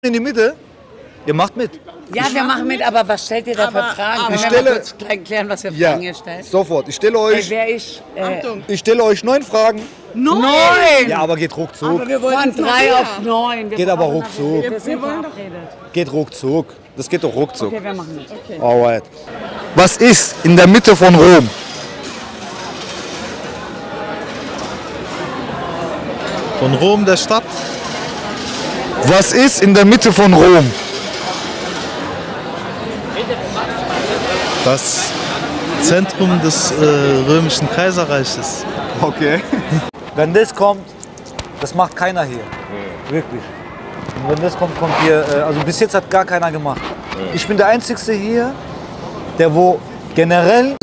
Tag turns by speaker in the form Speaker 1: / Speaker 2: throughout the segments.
Speaker 1: in die Mitte. Ihr macht mit.
Speaker 2: Ja, wir machen mit, aber was stellt ihr da für Fragen? Können wir mal kurz klären, was wir Fragen hier stellen?
Speaker 1: Sofort. Ich stelle euch. Ich stelle euch 9 Fragen.
Speaker 2: 9!
Speaker 1: Ja, aber geht ruckzuck.
Speaker 2: Aber wir wollen von 3 auf 9.
Speaker 1: Geht aber ruckzuck. Geht ruckzuck. Das geht doch ruckzuck.
Speaker 2: Okay, wir machen mit. Okay.
Speaker 1: Alright. Was ist in der Mitte von Rom?
Speaker 3: Von Rom, der Stadt?
Speaker 1: Was ist in der Mitte von Rom?
Speaker 3: Das Zentrum des römischen Kaiserreiches.
Speaker 1: Okay. Wenn das kommt, das macht keiner hier. Wirklich. Und wenn das kommt, kommt hier, also bis jetzt hat gar keiner gemacht. Ich bin der Einzige hier, der wo generell...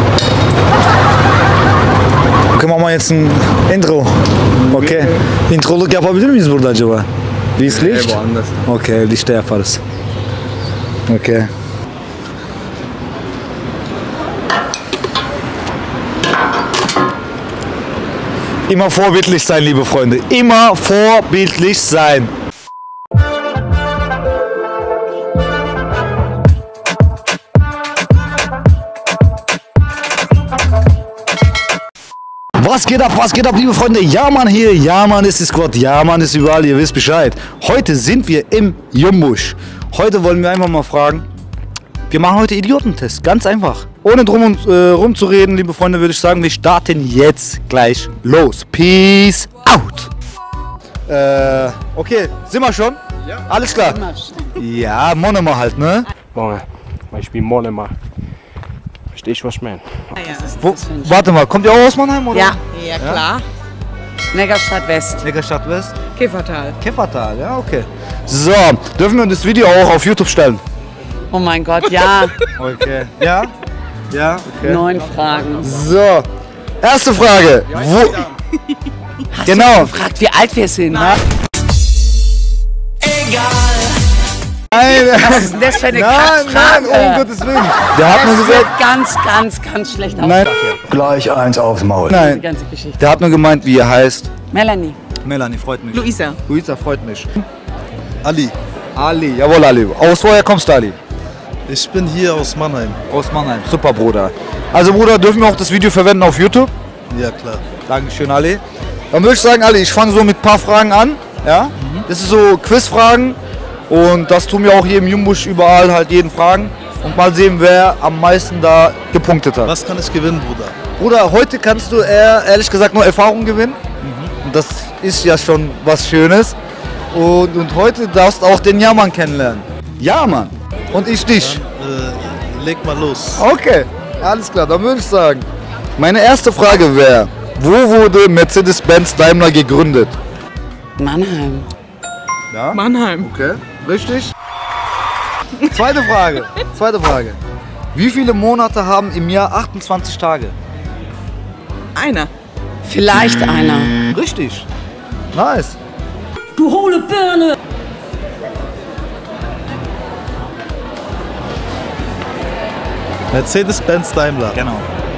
Speaker 1: Okay, machen wir jetzt ein Intro. Okay. Introluk yapabilir miyiz burada acaba? Wie ist Licht? Okay, Lichter yaparız. Okay. Immer vorbildlich sein, liebe Freunde. Immer vorbildlich sein. Was geht ab, liebe Freunde? Ja, Mann hier, ja, Mann ist die Squad, ja, Mann ist überall, ihr wisst Bescheid. Heute sind wir im Jumbusch. Heute wollen wir einfach mal fragen, wir machen heute Idiotentest, ganz einfach. Ohne drum und rum zu reden, liebe Freunde, würde ich sagen, wir starten jetzt gleich los. Peace out. Okay, sind wir schon? Ja. Alles klar? Ja, Monema halt, ne?
Speaker 4: Ich bin Monema. Verstehst du, was ich meine?
Speaker 1: Warte mal, kommt ihr auch aus Mannheim, oder?
Speaker 2: Ja, ja klar. Neckarstadt West.
Speaker 1: Neckarstadt West?
Speaker 2: Kiffertal.
Speaker 1: Kiffertal, ja, okay. So, dürfen wir das Video auch auf YouTube stellen?
Speaker 2: Oh mein Gott, ja.
Speaker 1: Okay. Ja? Ja, okay.
Speaker 2: 9 Fragen.
Speaker 1: So, erste Frage. Wo?
Speaker 2: Hast
Speaker 1: genau.
Speaker 2: du gefragt, wie alt wir sind?
Speaker 1: Nein.
Speaker 2: Egal.
Speaker 1: Nein.
Speaker 2: Was ist denn das für eine
Speaker 1: Nein,
Speaker 2: Frage?
Speaker 1: um Gottes Willen. Der hat nur
Speaker 2: Das
Speaker 1: gesagt.
Speaker 2: wird ganz schlecht aus.
Speaker 1: Nein.
Speaker 5: Gleich eins aufs Maul.
Speaker 2: Die
Speaker 1: Nein.
Speaker 2: ganze Geschichte.
Speaker 1: Der hat nur gemeint, wie er heißt.
Speaker 2: Melanie.
Speaker 1: Melanie, freut mich.
Speaker 6: Luisa.
Speaker 1: Luisa, freut mich.
Speaker 3: Ali.
Speaker 1: Ali, jawohl Ali. Aus woher kommst du, Ali?
Speaker 3: Ich bin hier aus Mannheim.
Speaker 1: Aus Mannheim. Super, Bruder. Also, Bruder, dürfen wir auch das Video verwenden auf YouTube?
Speaker 3: Ja, klar.
Speaker 1: Dankeschön, Ali. Dann würde ich sagen, Ali, ich fange so mit ein paar Fragen an. Ja? Das ist so Quizfragen. Und das tun wir auch hier im Jumbusch überall halt jeden fragen. Und mal sehen, wer am meisten da gepunktet hat.
Speaker 3: Was kann ich gewinnen, Bruder?
Speaker 1: Bruder, heute kannst du ehrlich gesagt nur Erfahrung gewinnen. Und das ist ja schon was Schönes. Und heute darfst du auch den Jamann kennenlernen. Jamann. Und ich dich.
Speaker 3: Dann, leg mal los.
Speaker 1: Okay, alles klar, dann würde ich sagen. Meine erste Frage wäre, wo wurde Mercedes-Benz Daimler gegründet?
Speaker 2: Mannheim.
Speaker 1: Ja?
Speaker 6: Mannheim.
Speaker 1: Okay, richtig. Zweite Frage. Wie viele Monate haben im Jahr 28 Tage?
Speaker 6: Einer.
Speaker 2: Vielleicht einer.
Speaker 1: Richtig. Nice.
Speaker 2: Du hohle Birne!
Speaker 3: Mercedes-Benz Daimler.
Speaker 1: Genau.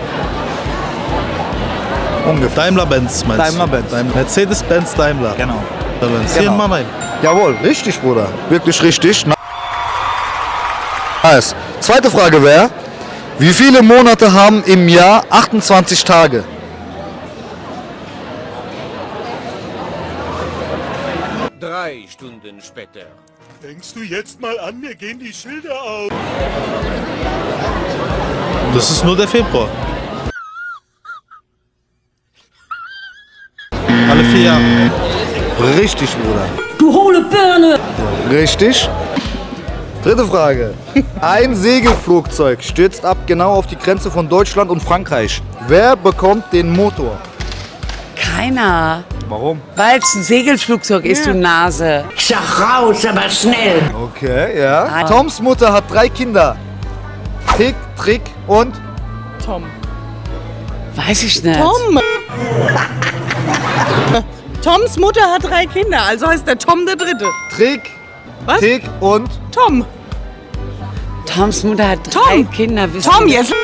Speaker 1: Ungefähr.
Speaker 3: Daimler-Benz meinst du?
Speaker 1: Daimler-Benz.
Speaker 3: Mercedes-Benz Daimler.
Speaker 1: Genau.
Speaker 3: Daimler-Benz. Hier in Mannheim.
Speaker 1: Jawohl, richtig, Bruder. Wirklich richtig. Nice. Zweite Frage wäre, wie viele Monate haben im Jahr 28 Tage?
Speaker 7: Drei Stunden später.
Speaker 8: Denkst du jetzt mal an, mir gehen die Schilder auf.
Speaker 3: Das ist nur der Februar. Alle 4 Jahre.
Speaker 1: Richtig, Bruder.
Speaker 2: Du hohle Birne!
Speaker 1: Richtig. Dritte Frage. Ein Segelflugzeug stürzt ab genau auf die Grenze von Deutschland und Frankreich. Wer bekommt den Motor?
Speaker 2: Keiner.
Speaker 1: Warum?
Speaker 2: Weil es ein Segelflugzeug ist, du Nase. Sag raus, aber schnell.
Speaker 1: Okay, ja.
Speaker 2: Ah.
Speaker 1: Toms Mutter hat 3 Kinder. Tick, Trick und...
Speaker 6: Tom.
Speaker 2: Weiß ich nicht.
Speaker 6: Tom! Toms Mutter hat 3 Kinder, also heißt der Tom der Dritte.
Speaker 1: Trick,
Speaker 6: Was?
Speaker 1: Tick und...
Speaker 6: Tom.
Speaker 2: Toms Mutter hat 3 Kinder.
Speaker 6: Tom jetzt.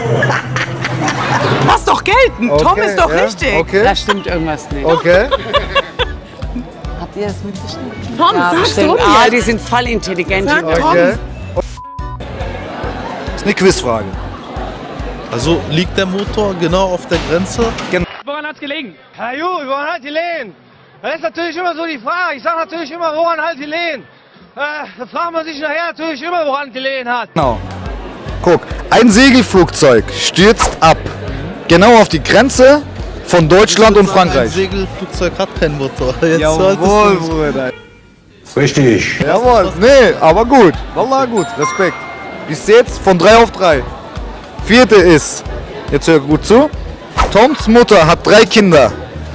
Speaker 6: Lass doch gelten.
Speaker 1: Okay,
Speaker 6: Tom ist doch
Speaker 1: ja,
Speaker 6: richtig.
Speaker 1: Okay.
Speaker 2: Da stimmt irgendwas nicht.
Speaker 1: Okay.
Speaker 2: Habt ihr das mitgeschnitten?
Speaker 6: Tom,
Speaker 2: Ja,
Speaker 6: sag
Speaker 2: stimmt.
Speaker 6: Tom
Speaker 2: Ah,
Speaker 6: jetzt.
Speaker 2: die sind voll intelligent.
Speaker 6: Sag
Speaker 2: die Leute.
Speaker 6: Tom.
Speaker 1: Okay. Das ist eine Quizfrage.
Speaker 3: Also liegt der Motor genau auf der Grenze?
Speaker 9: Woran hat's gelegen? Herr Ju, woran hat die Lehen? Das ist natürlich immer so die Frage. Ich sage natürlich immer, woran hat die Lehen? Da fragt man sich nachher natürlich immer, woran die Lehen hat.
Speaker 1: Genau. Guck, ein Segelflugzeug stürzt ab. Genau auf die Grenze von Deutschland und
Speaker 3: Ein
Speaker 1: Frankreich.
Speaker 3: Segelflugzeug hat keinen Motor. Jetzt
Speaker 1: Jawohl, Bruder.
Speaker 5: Richtig.
Speaker 1: Jawohl, nee, aber gut. Wallah, gut, Respekt. Bis jetzt von 3 auf 3. Vierte ist, jetzt hör gut zu, Toms Mutter hat 3 Kinder.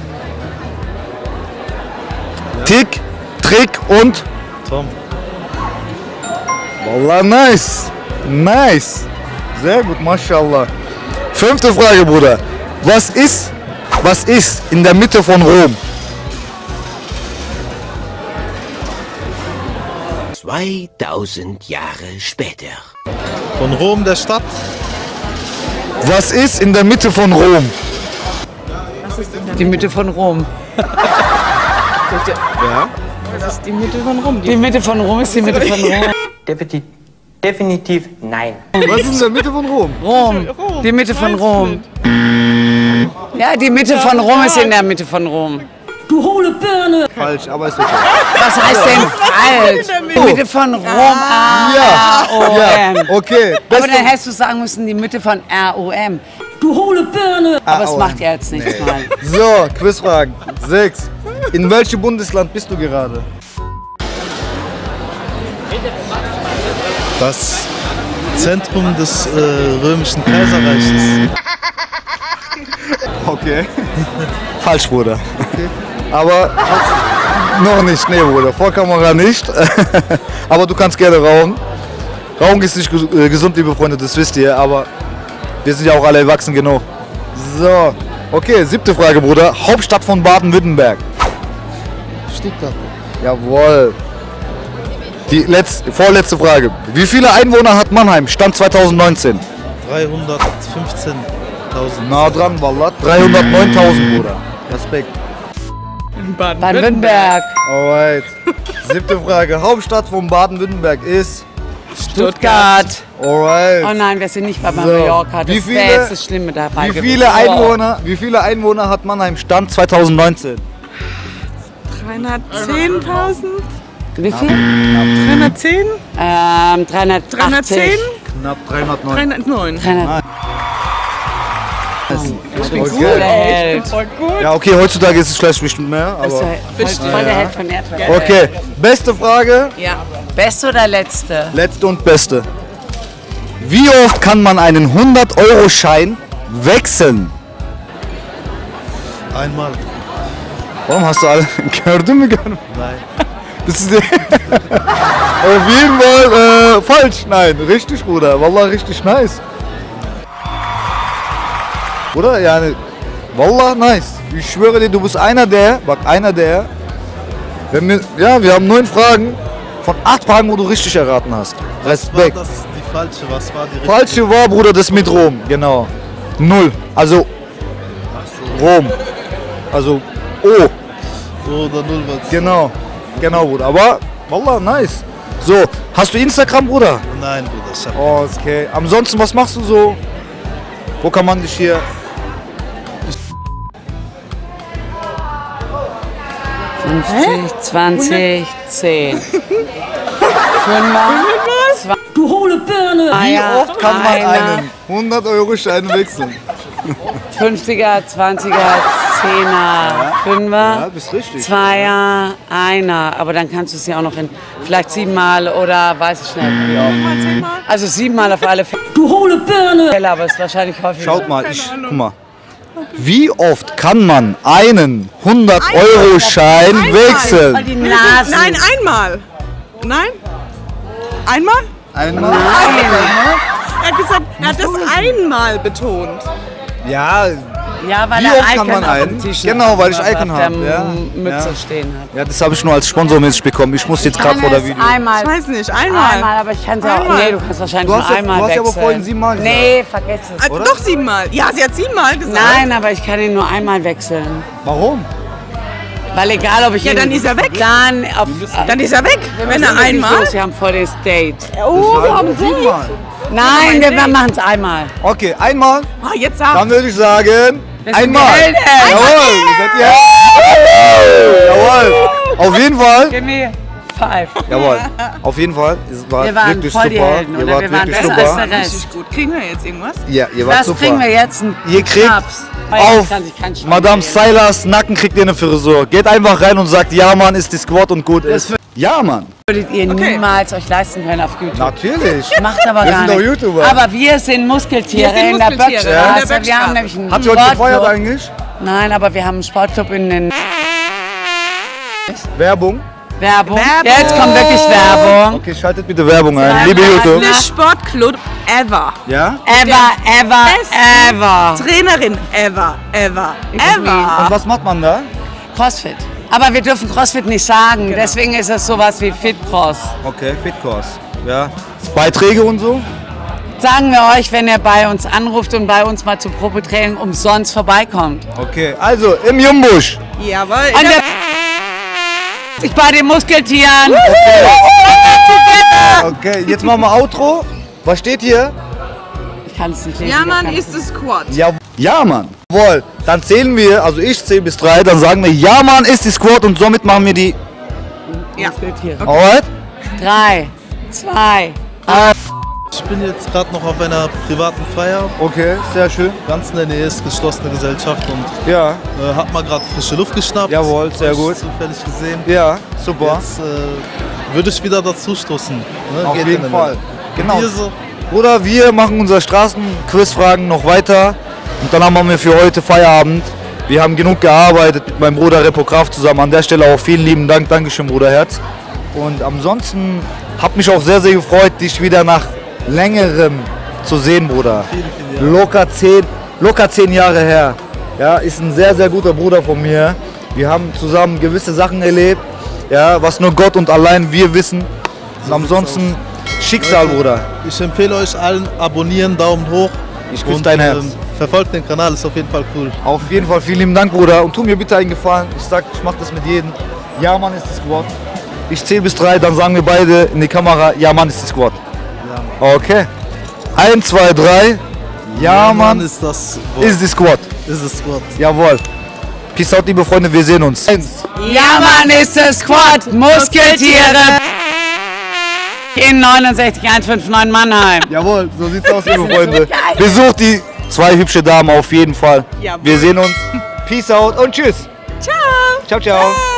Speaker 1: Tick, Trick und...
Speaker 3: Tom.
Speaker 1: Wallah, nice. Nice. Sehr gut, mashallah. 5. Frage, Bruder. Was ist in der Mitte von Rom?
Speaker 7: 2000 Jahre später.
Speaker 3: Von Rom, der Stadt.
Speaker 1: Was ist in der Mitte von Rom?
Speaker 2: Die Mitte von Rom.
Speaker 6: Das ist die Mitte von Rom.
Speaker 2: Die Mitte von Rom ist die Mitte von Rom.
Speaker 10: Definitiv nein.
Speaker 1: Was ist in der Mitte von Rom?
Speaker 2: Rom. Die Mitte von Rom. Ja, die Mitte von Rom ist in der Mitte von Rom.
Speaker 6: Du hohle Birne.
Speaker 1: Falsch, aber ist okay.
Speaker 2: Was heißt denn falsch? Die Mitte von Rom. R-O-M.
Speaker 1: Ja, okay.
Speaker 2: Aber dann hättest du sagen müssen, die Mitte von R-O-M.
Speaker 6: Du hohle Birne.
Speaker 2: Aber es macht ja jetzt nichts mal.
Speaker 1: So, Quizfragen. 6. In welchem Bundesland bist du gerade?
Speaker 3: Das Zentrum des römischen Kaiserreiches.
Speaker 1: Okay. Falsch, Bruder. Okay. Aber noch nicht, nee, Bruder. Vor Kamera nicht. Aber du kannst gerne rauchen. Rauchen ist nicht gesund, liebe Freunde, das wisst ihr. Aber wir sind ja auch alle erwachsen genug. So, okay, 7. Frage, Bruder. Hauptstadt von Baden-Württemberg.
Speaker 3: Stuttgart.
Speaker 1: Jawohl. Die vorletzte Frage. Wie viele Einwohner hat Mannheim? Stand 2019.
Speaker 3: 315.000.
Speaker 1: Na dran, Wallah. 309.000, Bruder. Respekt.
Speaker 2: Baden-Württemberg.
Speaker 1: Alright. 7. Frage. Hauptstadt von Baden-Württemberg ist
Speaker 2: Stuttgart.
Speaker 1: Alright.
Speaker 2: Oh nein, wir sind nicht bei
Speaker 1: So.
Speaker 2: Mallorca.
Speaker 1: Wie
Speaker 2: Das
Speaker 1: viele-
Speaker 2: wäre jetzt das Schlimme dabei
Speaker 1: Wie
Speaker 2: gewesen.
Speaker 1: viele Einwohner hat Mannheim? Stand 2019.
Speaker 6: 310.000?
Speaker 2: Wie viel?
Speaker 6: 310?
Speaker 2: 380.
Speaker 6: 310?
Speaker 1: Knapp 309.
Speaker 6: 309.
Speaker 2: 300.
Speaker 1: Okay.
Speaker 2: Der Held.
Speaker 6: Voll gut.
Speaker 1: Ja, okay, heutzutage ist es vielleicht bestimmt mehr.
Speaker 2: Ist
Speaker 1: Aber
Speaker 2: voll der Held von Erdbeeren.
Speaker 1: okay, beste Frage.
Speaker 6: Ja.
Speaker 2: Beste oder letzte?
Speaker 1: Letzte und beste. Wie oft kann man einen 100-Euro-Schein wechseln?
Speaker 3: Einmal.
Speaker 1: Warum hast du alle... Gördün mü görmedin?
Speaker 3: Nein.
Speaker 1: Das ist auf jeden Fall falsch. Nein, richtig, Bruder. Wallah, richtig nice. Bruder, ja, wallah, nice. Ich schwöre dir, du bist einer der, wir haben 9 Fragen von 8 Fragen, wo du richtig erraten hast. Respekt.
Speaker 3: Das ist die falsche. Was war die richtige?
Speaker 1: Falsche war, Bruder, das mit Rom, genau. 0. Also Rom. Also O.
Speaker 3: Oder 0 was?
Speaker 1: Genau. Genau, Bruder. Aber, wallah, nice. So, hast du Instagram, Bruder?
Speaker 3: Nein, Bruder. Ich hab
Speaker 1: Okay. Ansonsten, was machst du so? Wo kann man dich hier...
Speaker 2: 50, 20, 10. 5er.
Speaker 6: Du hohle Birne.
Speaker 1: Wie oft kann man einen 100-Euro-Schein wechseln?
Speaker 2: 50er, 20er, 10er, 5er,
Speaker 1: Ja, bist richtig.
Speaker 2: 2er, 1er. Aber dann kannst du es ja auch noch in vielleicht 7 Mal oder weiß ich nicht. Wie oft. Also 7 Mal auf alle
Speaker 6: Du hohle Birne.
Speaker 2: Fälle, aber es ist wahrscheinlich häufig.
Speaker 1: Schaut mal, guck mal. Wie oft kann man einen 100-Euro-Schein wechseln?
Speaker 2: Die Nasen.
Speaker 6: Nein, einmal. Nein? Einmal?
Speaker 1: Einmal?
Speaker 6: Er hat gesagt, er hat das einmal betont.
Speaker 1: Ja,
Speaker 2: Ja, weil
Speaker 1: Wie
Speaker 2: er
Speaker 1: oft kann
Speaker 2: Icon
Speaker 1: man
Speaker 2: auf dem
Speaker 1: einen?
Speaker 2: T-Shirt
Speaker 1: Genau, weil ich
Speaker 2: auf
Speaker 1: Icon
Speaker 2: der
Speaker 1: habe, ja.
Speaker 2: Mütze
Speaker 1: Ja.
Speaker 2: stehen hat.
Speaker 1: ja, das habe ich nur als sponsormäßig bekommen. Ich muss jetzt gerade vor der Video.
Speaker 2: Einmal.
Speaker 6: Ich weiß nicht, einmal.
Speaker 2: Einmal, aber ich kann es ja auch.
Speaker 6: Einmal.
Speaker 2: Nee, du kannst wahrscheinlich
Speaker 1: Du hast
Speaker 2: nur
Speaker 1: ja-
Speaker 2: einmal
Speaker 1: du hast ja aber
Speaker 2: wechseln.
Speaker 1: vorhin 7 Mal gesagt.
Speaker 2: Nee, vergiss es.
Speaker 1: Oder?
Speaker 6: Doch 7 Mal. Ja, sie hat 7 Mal gesagt.
Speaker 2: Nein, aber ich kann ihn nur einmal wechseln.
Speaker 1: Warum?
Speaker 2: Weil egal, ob ich
Speaker 6: Ja, dann ist er weg.
Speaker 2: Dann
Speaker 6: ist er weg, wenn er einmal.
Speaker 2: Wir haben voll das Date.
Speaker 6: Oh, wir haben Date.
Speaker 2: Nein, wir machen es einmal.
Speaker 1: Okay, einmal.
Speaker 6: Ah, jetzt sag.
Speaker 1: Dann würde ich sagen,
Speaker 2: Wir sind
Speaker 1: einmal.
Speaker 2: gemeldet.
Speaker 1: Jawohl, ihr seid Jawohl. Auf jeden Fall.
Speaker 2: Give me 5.
Speaker 1: Jawohl. Auf jeden Fall. Es war
Speaker 2: Wir waren
Speaker 1: wirklich
Speaker 2: voll die
Speaker 1: super.
Speaker 2: Helden,
Speaker 1: Ihr
Speaker 2: oder?
Speaker 1: wart
Speaker 2: Wir waren
Speaker 1: wirklich
Speaker 2: besser als
Speaker 1: super.
Speaker 2: der Rest.
Speaker 6: Richtig gut. Kriegen wir jetzt irgendwas?
Speaker 1: Ja, ihr wart
Speaker 2: Was
Speaker 1: super.
Speaker 2: kriegen wir jetzt? Ein
Speaker 1: Ihr kriegt
Speaker 2: Schnaps.
Speaker 1: auf
Speaker 2: Kann sich kein Schnaps
Speaker 1: Madame
Speaker 2: geben.
Speaker 1: Silas Nacken kriegt ihr eine Frisur. Geht einfach rein und sagt, ja Mann, ist die Squad und gut ist. Ja Mann.
Speaker 2: Würdet ihr niemals euch leisten können auf YouTube.
Speaker 1: Natürlich.
Speaker 2: Macht aber
Speaker 1: Wir
Speaker 2: gar
Speaker 1: sind doch
Speaker 2: nicht.
Speaker 1: YouTuber.
Speaker 2: Aber wir sind Muskeltiere,
Speaker 6: Wir sind
Speaker 2: in der
Speaker 6: Muskeltiere,
Speaker 2: Böckstraße.
Speaker 6: in der
Speaker 2: Wir haben
Speaker 6: Böckstraße.
Speaker 2: nämlich einen
Speaker 1: Habt ihr euch gefeiert
Speaker 2: Sportclub.
Speaker 1: eigentlich?
Speaker 2: Nein, aber wir haben einen Sportclub in den
Speaker 1: Werbung?
Speaker 2: Werbung.
Speaker 6: Werbung.
Speaker 2: Jetzt kommt wirklich Werbung.
Speaker 1: Okay, schaltet bitte Werbung ein.
Speaker 2: Ja,
Speaker 1: Liebe
Speaker 2: ja,
Speaker 1: YouTube.
Speaker 6: Beste Sportclub ever.
Speaker 1: Ja?
Speaker 2: Ever.
Speaker 6: Trainerin ever.
Speaker 1: Und was macht man da?
Speaker 2: Crossfit. Aber wir dürfen Crossfit nicht sagen, deswegen ist es sowas wie Fitcross.
Speaker 1: Okay, Fitkurs. Ja. Beiträge und so?
Speaker 2: Sagen wir euch, wenn ihr bei uns anruft und bei uns mal zum Probetraining umsonst vorbeikommt.
Speaker 1: Okay, also im Jumbusch.
Speaker 6: Jawohl.
Speaker 2: Und ich bei den Muskeltieren.
Speaker 1: Okay, jetzt machen wir Outro. Was steht hier?
Speaker 2: Ich kann es nicht lesen.
Speaker 6: Ja, Mann,
Speaker 2: ich kann
Speaker 6: ist es Squad.
Speaker 1: Ja, Mann. Jawohl. Dann zählen wir, also ich zähle bis 3, dann sagen wir, ja, Mann, ist die Squad und somit machen wir die.
Speaker 6: Ja.
Speaker 2: Muskeltiere.
Speaker 1: Alright?
Speaker 2: 3, 2,
Speaker 3: Ich bin jetzt gerade noch auf einer privaten Feier.
Speaker 1: Okay, sehr schön.
Speaker 3: Ganz in der Nähe ist geschlossene Gesellschaft und
Speaker 1: Ja,
Speaker 3: hab mal gerade frische Luft geschnappt.
Speaker 1: Jawohl, sehr
Speaker 3: Hab ich
Speaker 1: gut.
Speaker 3: Zufällig gesehen.
Speaker 1: ja, super.
Speaker 3: Jetzt würde ich wieder dazu stoßen. Ne?
Speaker 1: Auf
Speaker 3: Geht
Speaker 1: jeden
Speaker 3: in
Speaker 1: Fall.
Speaker 3: den-
Speaker 1: Genau.
Speaker 3: Hier so.
Speaker 1: Oder wir machen unser Straßenquizfragen noch weiter und dann haben wir für heute Feierabend. Wir haben genug gearbeitet mit meinem Bruder Repo Kraft zusammen. An der Stelle auch vielen lieben Dank. Dankeschön, Bruderherz. Und ansonsten hat mich auch sehr, sehr gefreut, dich wieder nach längerem zu sehen, Bruder.
Speaker 3: Vielen Jahre.
Speaker 1: Locker 10 Jahre her. Ja, ist ein sehr, sehr guter Bruder von mir. Wir haben zusammen gewisse Sachen erlebt, ja, was nur Gott und allein wir wissen. Und ansonsten Schicksal, Bruder.
Speaker 3: Ich empfehle euch allen, abonnieren, Daumen hoch.
Speaker 1: Ich küsse
Speaker 3: Und,
Speaker 1: dein Herz.
Speaker 3: Verfolgt den Kanal, ist auf jeden Fall cool.
Speaker 1: Auf jeden Fall vielen lieben Dank, Bruder. Und tu mir bitte einen Gefallen. Ich sag, ich mach das mit jedem. Ja, Mann, ist die Squad. Ich zähle bis 3, dann sagen wir beide in die Kamera, ja, Mann, ist die Squad. Okay. 1, 2, 3. Ja, Mann,
Speaker 3: ist das Wort.
Speaker 1: ist die Squad.
Speaker 3: Ist es Wort.
Speaker 1: Jawohl. Peace out, liebe Freunde, wir sehen uns.
Speaker 2: Ja, Mann, ist das Squad. Muskeltiere. In 69159 Mannheim.
Speaker 1: Jawohl, so sieht's aus, liebe Freunde. Besucht die 2 hübsche Damen auf jeden Fall.
Speaker 6: Jawohl.
Speaker 1: Wir sehen uns. Peace out und tschüss.
Speaker 6: Ciao.
Speaker 1: Ciao, ciao.